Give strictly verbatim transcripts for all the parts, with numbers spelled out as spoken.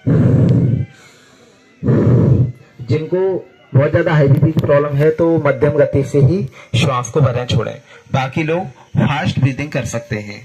जिनको बहुत ज्यादा हाई बीपी की प्रॉब्लम है तो मध्यम गति से ही श्वास को भरें छोड़ें। बाकी लोग फास्ट ब्रीदिंग कर सकते हैं।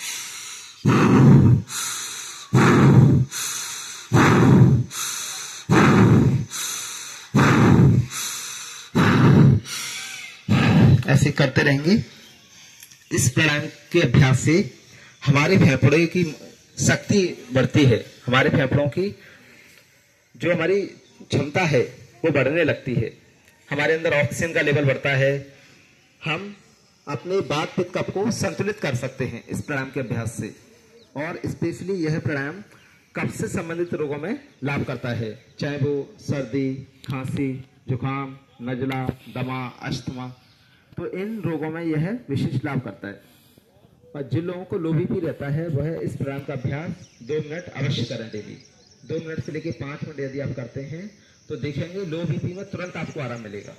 ऐसे करते रहेंगे। इस प्राणायाम के अभ्यास से हमारे फेफड़ों की शक्ति बढ़ती है, हमारे फेफड़ों की जो हमारी क्षमता है वो बढ़ने लगती है, हमारे अंदर ऑक्सीजन का लेवल बढ़ता है, हम अपने वात पित्त कफ को संतुलित कर सकते हैं इस प्राणायाम के अभ्यास से। और स्पेशली यह प्राणायाम कफ से संबंधित रोगों में लाभ करता है, चाहे वो सर्दी, खांसी, जुकाम, नजला, दमा, अस्थमा, तो इन रोगों में यह विशिष्ट लाभ करता है। और जिन लोगों को लो बीपी रहता है वह इस प्राणायाम का अभ्यास दो मिनट अवश्य करें डेली। दो मिनट से लेकर पांच मिनट यदि आप करते हैं तो देखेंगे लो बीपी में तुरंत आपको आराम मिलेगा।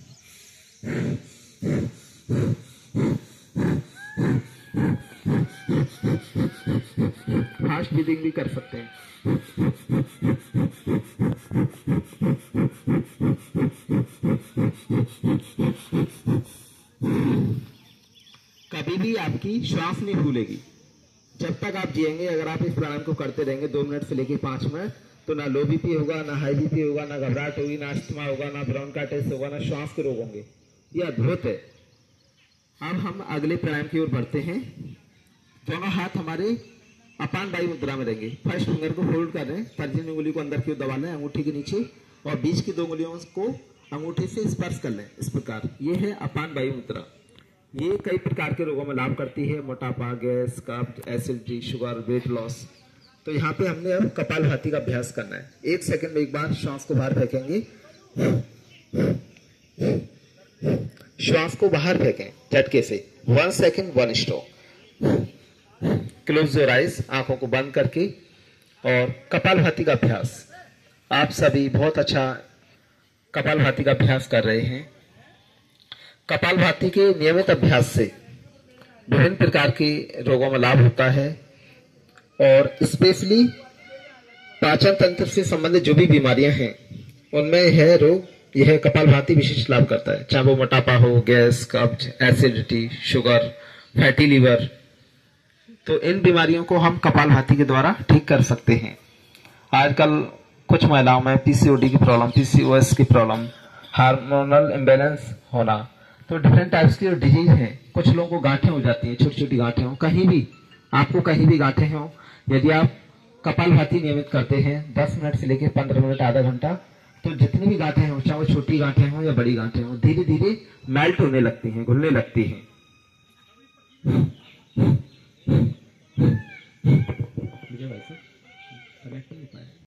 फास्ट ब्रीदिंग भी कर सकते हैं। कभी भी आपकी श्वास नहीं भूलेगी जब तक आप जिएंगे। अगर आप इस प्राणायाम को करते रहेंगे दो मिनट से लेकर पांच मिनट, तो ना लो बीपी होगा, ना हाई बीपी होगा, ना घबराहट होगी, ना अस्थमा होगा, ना ब्रोंकाइटिस होगा, ना श्वास के रोग होंगे। ये अद्भुत है। अब हम अगले प्राणायाम की ओर बढ़ते हैं। दोनों हाथ हमारे अपान वायु मुद्रा में रहेंगे। फर्स्ट फिंगर को होल्ड कर रहे हैं, तर्जनी उंगली को अंदर की ओर दबा लें अंगूठी के नीचे, और बीच की दो उंगलियों को अंगूठे से स्पर्श कर लें इस प्रकार। ये है अपान वायु मुद्रा। ये कई प्रकार के रोगों में लाभ करती है, मोटापा, गैस, कब्ज, एसिडिटी, शुगर, वेट लॉस। तो यहाँ पे हमने अब कपालभाति का अभ्यास करना है। एक सेकंड में एक बार श्वास को बाहर फेंकेंगे, श्वास को बाहर फेंकें झटके से। One second one stroke. Close your eyes, आंखों को बंद करके, और कपालभाति का अभ्यास। आप सभी बहुत अच्छा कपालभाति का अभ्यास कर रहे हैं। कपालभाति के नियमित अभ्यास से विभिन्न प्रकार के रोगों में लाभ होता है, और स्पेशली पाचन तंत्र से संबंधित जो भी बीमारियां हैं उनमें यह रोग यह कपालभाति विशिष्ट लाभ करता है, चाहे वो मोटापा हो, गैस, कब्ज, एसिडिटी, शुगर, फैटी लीवर। तो इन बीमारियों को हम कपालभाति के द्वारा ठीक कर सकते हैं। आजकल कुछ महिलाओं में पीसीओडी की प्रॉब्लम, पीसीओएस की प्रॉब्लम, हार्मोनल इम्बैलेंस होना, तो डिफरेंट टाइप्स की डिजीज है। कुछ लोगों को गांठें हो जाती हैं, छोटी छोटी गांठें हो, कहीं भी आपको कहीं भी गांठें हो, यदि आप कपालभाति नियमित करते हैं दस मिनट से लेकर पंद्रह मिनट, आधा घंटा, तो जितनी भी गांठें हो, चाहे वो छोटी गांठें हो या बड़ी गांठें हो, धीरे धीरे मेल्ट होने लगती हैं, घुलने लगती हैं।